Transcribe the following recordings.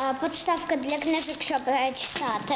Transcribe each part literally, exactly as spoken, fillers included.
Подставка для книжок, щоб читати.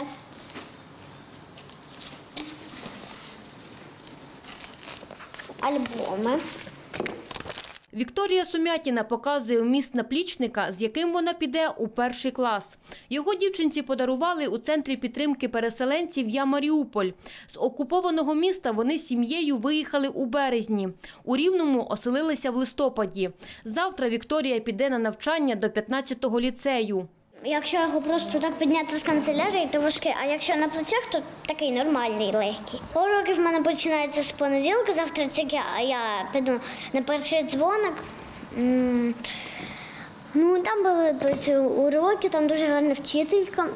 Альбоми. Вікторія Сумятіна показує вміст наплічника, з яким вона піде у перший клас. Його дівчинці подарували у Центрі підтримки переселенців «Я Маріуполь». З окупованого міста вони з сім'єю виїхали у березні. У Рівному оселилися в листопаді. Завтра Вікторія піде на навчання до п'ятнадцятого ліцею. Якщо його просто так підняти з канцелярії, то важкий, а якщо на плечах, то такий нормальний, легкий. Уроки в мене починаються з понеділка, завтра тільки я піду на перший дзвоник. Ну, там були уроки, там дуже гарна вчителька.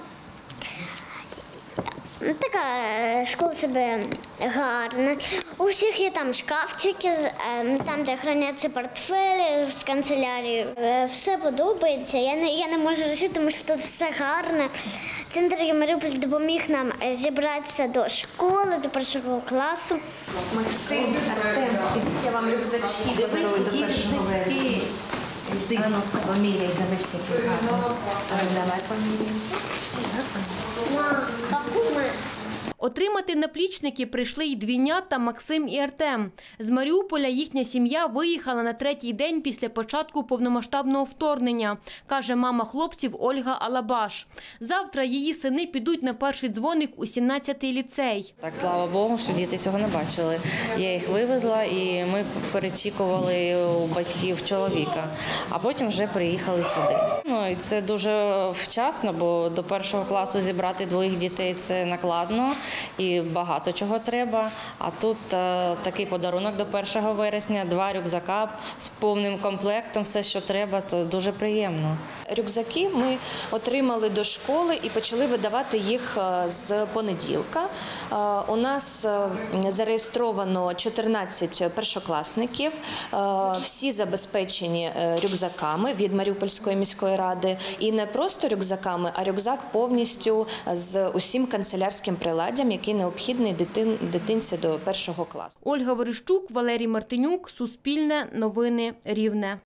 Така школа себе гарна. У всіх є там шкафчики, там, де храняться портфелі з канцелярії. Все подобається. Я не, я не можу лишити, тому що тут все гарне. Центр «Я Маріуполь» допоміг нам зібратися до школи, до першого класу. Максим, Артем, дивіться, я вам рюкзачки подарую до першого вересня. А ну, з тобою міряй, дивись, який гарний. Давай поміряємо. Отримати наплічники прийшли й двійнята Максим і Артем. З Маріуполя їхня сім'я виїхала на третій день після початку повномасштабного вторгнення, каже мама хлопців Ольга Алабаш. Завтра її сини підуть на перший дзвоник у сімнадцятий ліцей. Так, слава Богу, що діти цього не бачили. Я їх вивезла і ми перечікували у батьків чоловіка, а потім вже приїхали сюди. Ну, і це дуже вчасно, бо до першого класу зібрати двоїх дітей – це накладно. І багато чого треба. А тут е, такий подарунок до першого вересня, два рюкзака з повним комплектом, все, що треба, то дуже приємно. Рюкзаки ми отримали до школи і почали видавати їх з понеділка. Е, у нас зареєстровано чотирнадцять першокласників, е, всі забезпечені рюкзаками від Маріупольської міської ради. І не просто рюкзаками, а рюкзак повністю з усім канцелярським приладдям, який необхідний дитин, дитинці до першого класу. Ольга Верещук, Валерій Мартинюк, Суспільне, Новини Рівне.